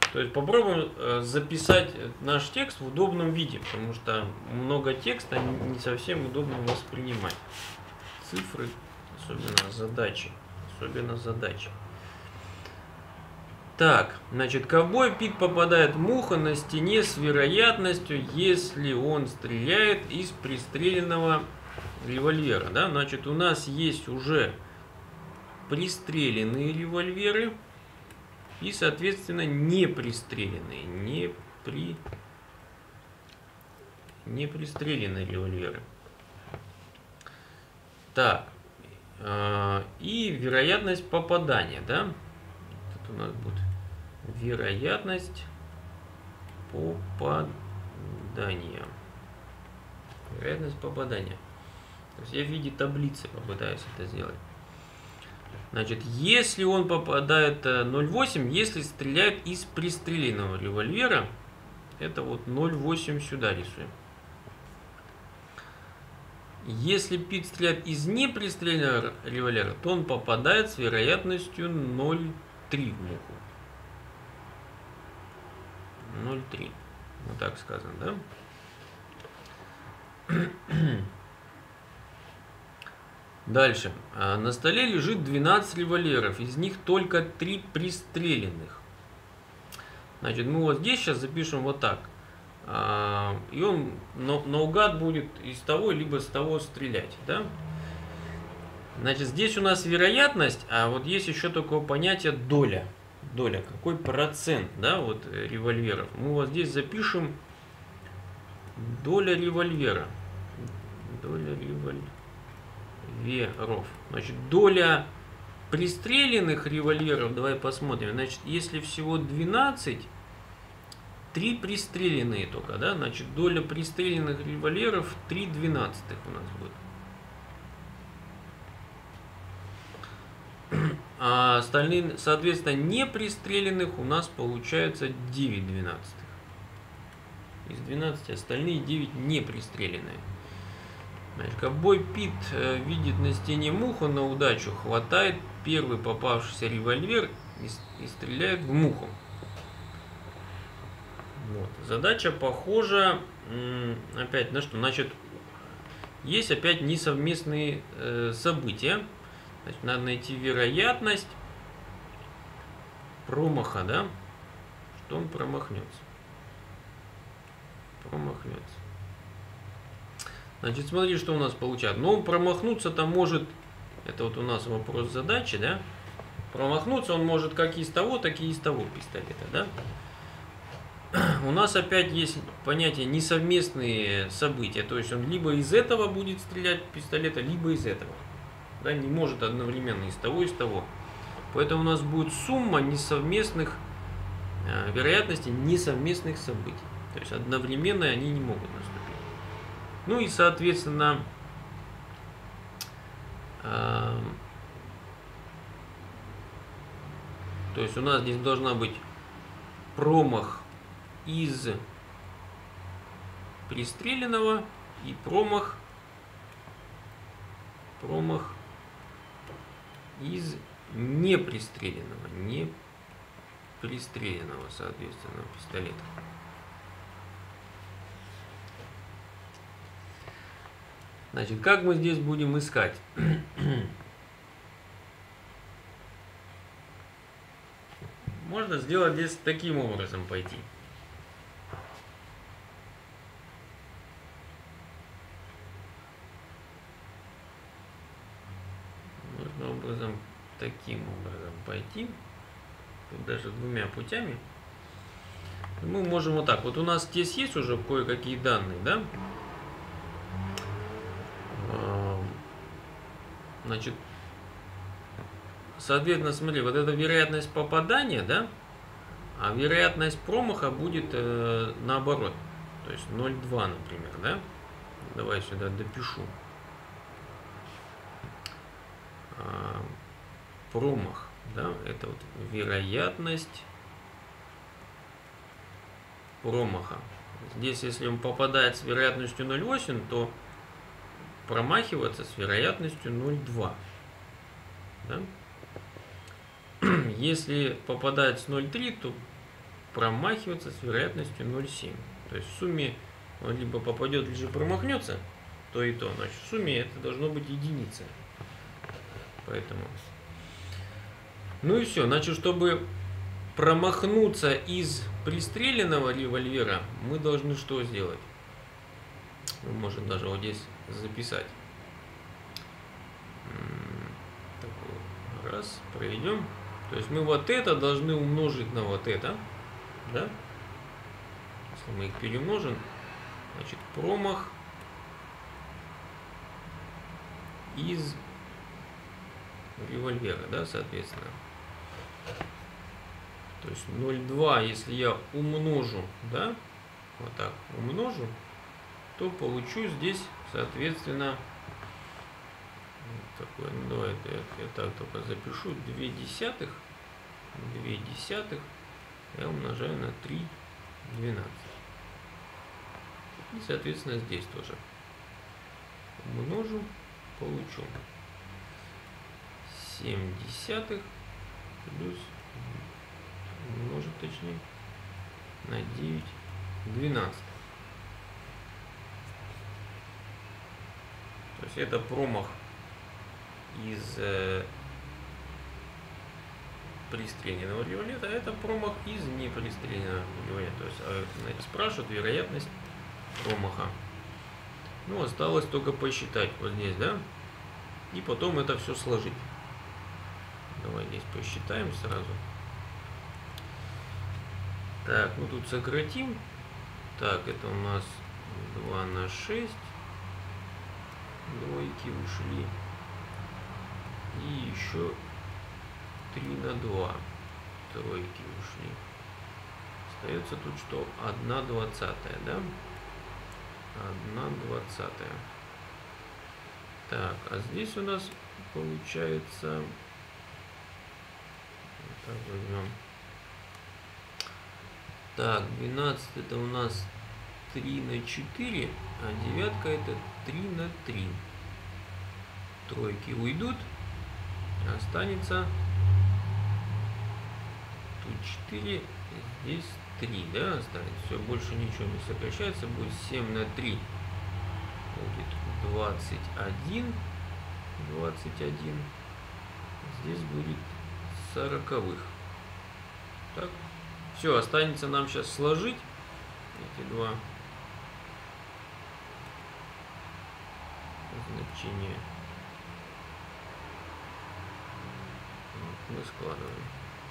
То есть попробуем записать наш текст в удобном виде, потому что много текста не совсем удобно воспринимать. Цифры, особенно задачи. Так, значит, ковбой Пит попадает в муха на стене с вероятностью, если он стреляет из пристреленного револьвера. Да? Значит, у нас есть уже пристреленные револьверы и, соответственно, непристреленные. Непристреленные револьверы. Так, и вероятность попадания, да? Тут у нас будет вероятность попадания. Вероятность попадания. То есть я в виде таблицы попытаюсь это сделать. Значит, если он попадает 0,8, если стреляет из пристреленного револьвера, это вот 0,8 сюда рисуем. Если Пит стреляет из непристреленного револьвера, то он попадает с вероятностью 0,3 в муху. 0,3. Вот так сказано, да? Дальше. На столе лежит 12 револьверов, из них только 3 пристреленных. Значит, мы вот здесь сейчас запишем вот так. И он наугад будет из того либо с того стрелять, да? Значит, здесь у нас вероятность, а вот есть еще такое понятие доля. Доля, какой процент, да, вот револьверов. Мы вот здесь запишем доля револьвера. Доля револьверов. Значит, доля пристреленных револьверов, давай посмотрим. Значит, если всего 12, 3 пристреленные только, да, значит, доля пристреленных револьверов 3/12 у нас будет. А остальные, соответственно, не пристреленных у нас получается 9/12. Из 12 остальные 9 не пристреленные. Значит, ковбой Пит видит на стене муху на удачу, хватает первый попавшийся револьвер и стреляет в муху. Вот. Задача похожа опять на что? Значит, есть опять несовместные события. Значит, надо найти вероятность промаха, да? Что он промахнется. Значит, смотри, что у нас получается. Но он промахнуться-то может, это вот у нас вопрос задачи, да? Промахнуться он может как из того, так и из того пистолета, да? У нас опять есть понятие несовместные события. То есть он либо из этого будет стрелять пистолета, либо из этого. Да, не может одновременно из того, и из того. Поэтому у нас будет сумма несовместных вероятностей несовместных событий. То есть одновременно они не могут наступить. Ну и соответственно то есть у нас здесь должна быть промах из пристреленного и промах из непристреленного, соответственно, пистолета. Значит, как мы здесь будем искать? Можно сделать здесь таким образом пойти. Таким образом пойти, тут даже двумя путями. Мы можем вот так. Вот у нас здесь есть уже кое-какие данные, да? Значит, соответственно, смотри, вот эта вероятность попадания, да? А вероятность промаха будет наоборот. То есть 0,2, например, да? Давай сюда допишу. Промах, да, это вот вероятность промаха. Здесь, если он попадает с вероятностью 0,8, то промахиваться с вероятностью 0,2. Да? Если попадает с 0,3, то промахиваться с вероятностью 0,7. То есть в сумме он либо попадет, либо промахнется, то и то. Значит, в сумме это должно быть единица. Поэтому. Ну и все. Значит, чтобы промахнуться из пристреленного револьвера, мы должны что сделать? Мы можем даже вот здесь записать. Так, раз, проведем. То есть мы вот это должны умножить на вот это. Да? Если мы их перемножим, значит, промах из револьвера, да, соответственно. То есть 0,2, если я умножу, да, вот так умножу, то получу здесь, соответственно, такое, ну, давай я так только запишу, 0,2, я умножаю на 3,12. И, соответственно, здесь тоже умножу, получу 0,7 плюс, умножить точнее, на 9,12. То есть это промах из пристреленного револьвера, а это промах из непристреленного револьвера. То есть спрашивают вероятность промаха. Ну, осталось только посчитать вот здесь, да? И потом это все сложить. Давай здесь посчитаем сразу. Так, ну тут сократим. Так, это у нас 2 на 6. Двойки ушли. И еще 3 на 2. Тройки ушли. Остается тут что? 1/20, да? 1/20. Так, а здесь у нас получается... Так, возьмем. Так, 12 это у нас 3 на 4, а девятка это 3 на 3. Тройки уйдут, останется тут 4, здесь 3, да, останется. Все, больше ничего не сокращается, будет 7 на 3, будет 21, здесь будет 40-х. Так, все, останется нам сейчас сложить эти два значения. Мы складываем.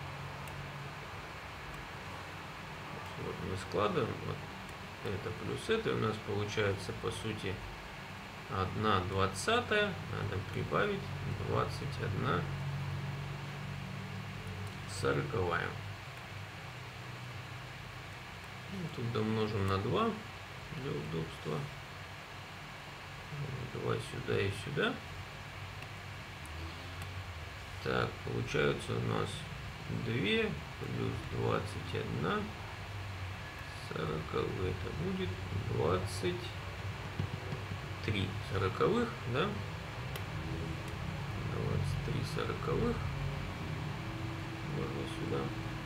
Вот мы складываем. Вот это плюс это. У нас получается по сути 1/20. Надо прибавить 21/40. Тут домножим на 2 для удобства. 2 сюда и сюда. Так, получается у нас 2 плюс 21 40. Это будет 23 40-х, да? 23 40-х. Можно сюда.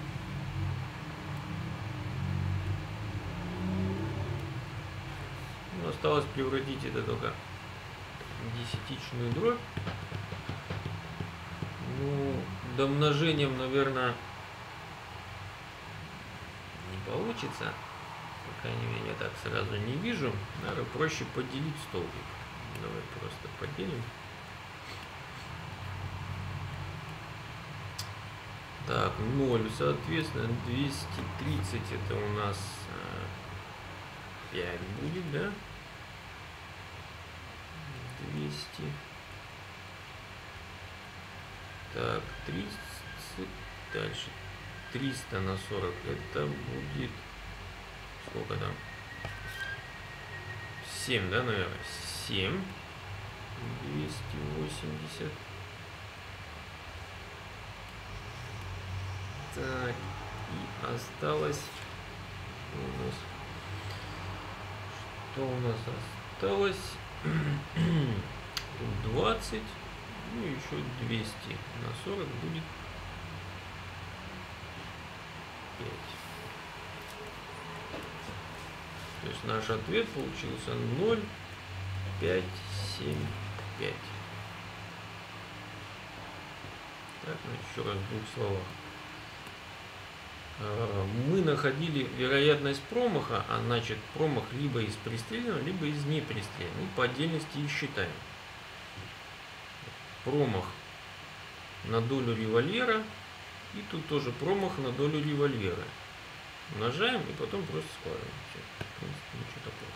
Ну, осталось превратить это только в десятичную дробь. Ну, домножением, наверное, не получится. По крайней мере, я так сразу не вижу. Наверное, проще поделить столбик. Давай просто поделим. Так, 0, соответственно, 230 это у нас 5 будет, да? 200. Так, 30, дальше 300 на 40, это будет, сколько там? 7, да, наверное? 7, 280. Так, и осталось, что у нас осталось? Тут 20, ну еще 200 на 40 будет 5. То есть наш ответ получился 0,575. Так, еще раз в двух словах. Мы находили вероятность промаха, а значит промах либо из пристреленного, либо из непристреленного. По отдельности и считаем. Промах на долю револьвера, и тут тоже промах на долю револьвера. Умножаем и потом просто складываем. Все. В принципе, ничего такого.